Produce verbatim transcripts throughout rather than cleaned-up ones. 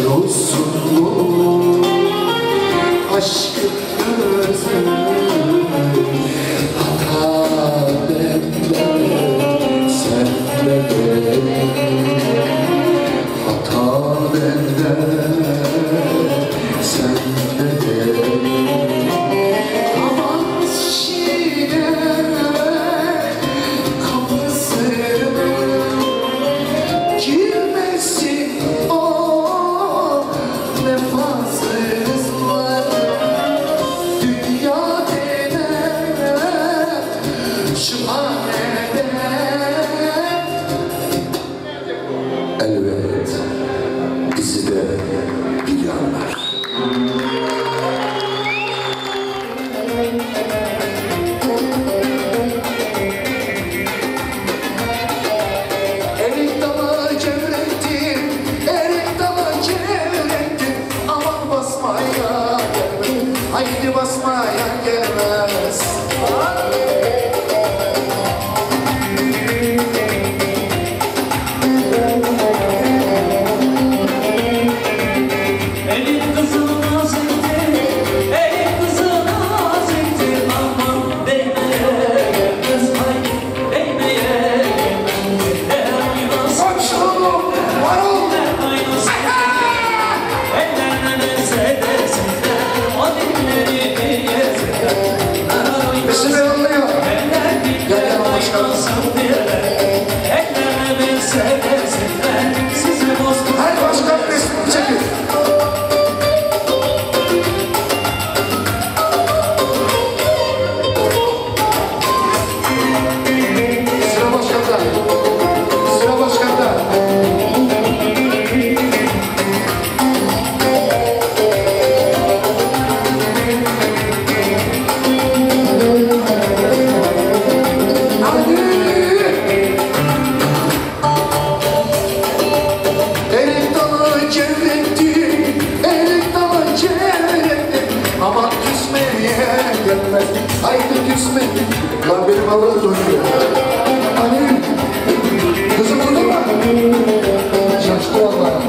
Yosun mu aşkın gözü, hata bende, sende değil. Hata bende, sende değil. Aman şiire kapısına girmesin o vefasızlar. Dünya denen şu hanede elbet bizi de biliyorlar. Erik dala çevrettim, erik dala çevrettim. Aman basmaya gelmez, haydi basmaya gelmez. Elin kızına zeytin, elin kızına zeytin. Aman değmeye gelmez, haydi değmeye gelmez. Eller oynasın, Koçluğum var ol. eller oynasın. Ellerine neyse desinler, o dilleri yesinler. Eller oynasın, Besime yollıyor. eller diller oynasın diye. Ellerine neyse desinler, sizi bozdu. Her başkan resmini çekin. Sıra başkanda. Sıra başkanda. Hadi. Erik dalı çevrettim, erik dalı çevrettim. Aman küsmeye gelmez, haydi küsme. Lan benim havalı dönüyor. Hani kızım burada mı? Şaştı valla.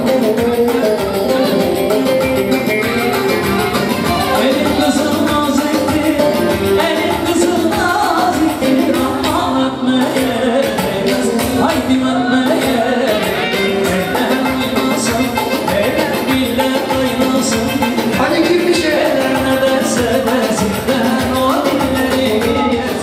Elin kızına zeytin, elin kızına zeytin. Aman öpmeye gelmez, haydi öpmeye gelmez. Eller oynasın, eller diller oynasın. Hani girmiş ya. Ellerine derse desinler, o dilleri yesinler.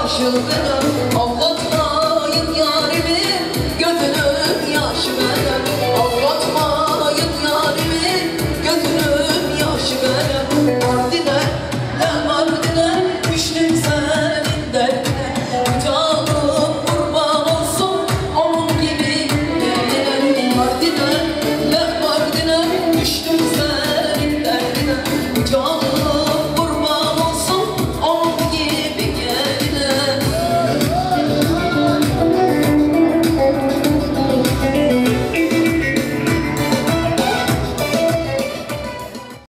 aşıldığım Allah